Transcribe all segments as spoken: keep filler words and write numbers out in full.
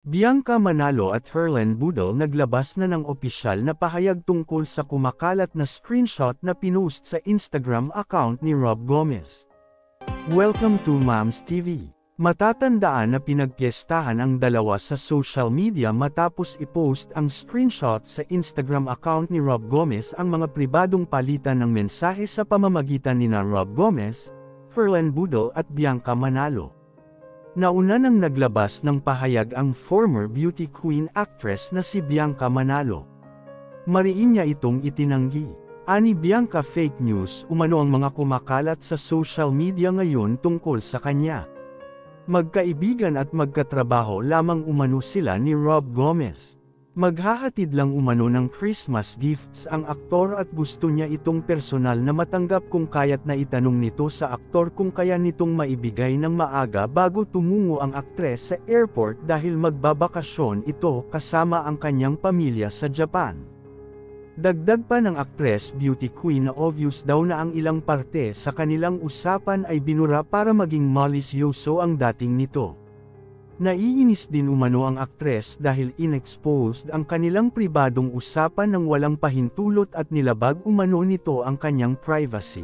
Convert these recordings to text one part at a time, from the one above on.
Bianca Manalo at Herlen Budol naglabas na ng opisyal na pahayag tungkol sa kumakalat na screenshot na pinost sa Instagram account ni Rob Gomez. Welcome to Moms T V. Matatandaan na pinagpiestahan ang dalawa sa social media matapos i-post ang screenshot sa Instagram account ni Rob Gomez ang mga pribadong palitan ng mensahe sa pamamagitan ni na Rob Gomez, Herlen Budol at Bianca Manalo. Nauna nang naglabas ng pahayag ang former beauty queen actress na si Bianca Manalo. Mariin niya itong itinanggi. Ani Bianca, fake news umano ang mga kumakalat sa social media ngayon tungkol sa kanya. Magkaibigan at magkatrabaho lamang umano sila ni Rob Gomez. Maghahatid lang umano ng Christmas gifts ang aktor at gusto niya itong personal na matanggap kung kaya't na itanong nito sa aktor kung kaya nitong maibigay ng maaga bago tumungo ang aktres sa airport dahil magbabakasyon ito kasama ang kanyang pamilya sa Japan. Dagdag pa ng aktres beauty queen na obvious daw na ang ilang parte sa kanilang usapan ay binura para maging malisyoso ang dating nito. Naiinis din umano ang aktres dahil inexposed ang kanilang pribadong usapan ng walang pahintulot at nilabag umano nito ang kanyang privacy.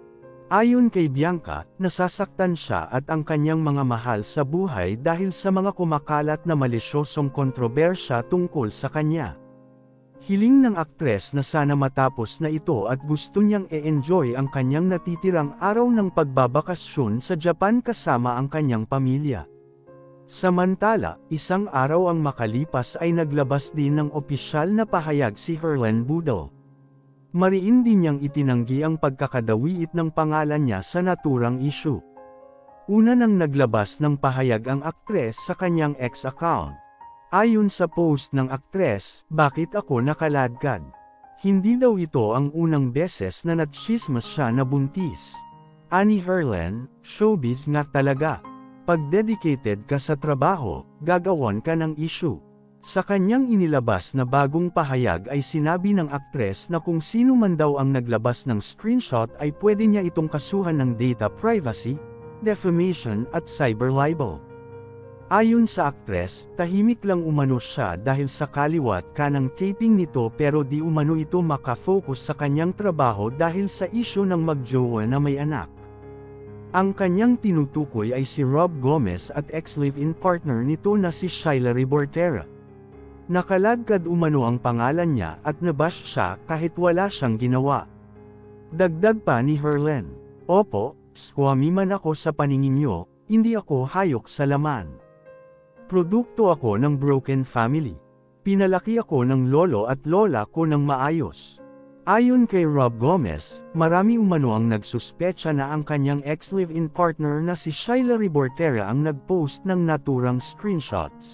Ayon kay Bianca, nasasaktan siya at ang kanyang mga mahal sa buhay dahil sa mga kumakalat na malisyosong kontrobersya tungkol sa kanya. Hiling ng aktres na sana matapos na ito at gusto niyang e-enjoy ang kanyang natitirang araw ng pagbabakasyon sa Japan kasama ang kanyang pamilya. Samantala, isang araw ang makalipas ay naglabas din ng opisyal na pahayag si Herlen Budol. Mariin din niyang itinanggi ang pagkakadawiit ng pangalan niya sa naturang issue. Una nang naglabas ng pahayag ang aktres sa kanyang ex account. Ayon sa post ng aktres, "Bakit ako nakaladkad? Hindi daw ito ang unang beses na natsismas siya na buntis. Ani Herlen, showbiz nga talaga. Pag dedicated ka sa trabaho, gagawan ka ng issue." Sa kanyang inilabas na bagong pahayag ay sinabi ng aktres na kung sino man daw ang naglabas ng screenshot ay pwede niya itong kasuhan ng data privacy, defamation at cyber libel. Ayon sa aktres, tahimik lang umano siya dahil sa kaliwat kanang taping nito pero di umano ito makafocus sa kanyang trabaho dahil sa issue ng magjowa na may anak. Ang kanyang tinutukoy ay si Rob Gomez at ex-live-in partner nito na si Sheila Rebortera. Nakaladkad umano ang pangalan niya at nabash siya kahit wala siyang ginawa. Dagdag pa ni Herlen, "Opo, squammy man ako sa paningin niyo, hindi ako hayok sa laman. Produkto ako ng broken family. Pinalaki ako ng lolo at lola ko ng maayos." Ayon kay Rob Gomez, marami umano ang nagsuspecha na ang kanyang ex-live-in partner na si Sheila Rebortera ang nag-post ng naturang screenshots.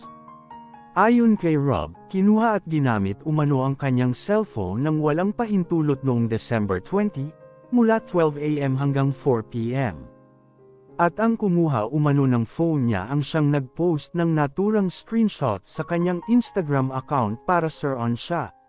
Ayon kay Rob, kinuha at ginamit umano ang kanyang cellphone nang walang pahintulot noong December twentieth, mula twelve a m hanggang four p m At ang kumuha umano ng phone niya ang siyang nag-post ng naturang screenshot sa kanyang Instagram account para sure on siya.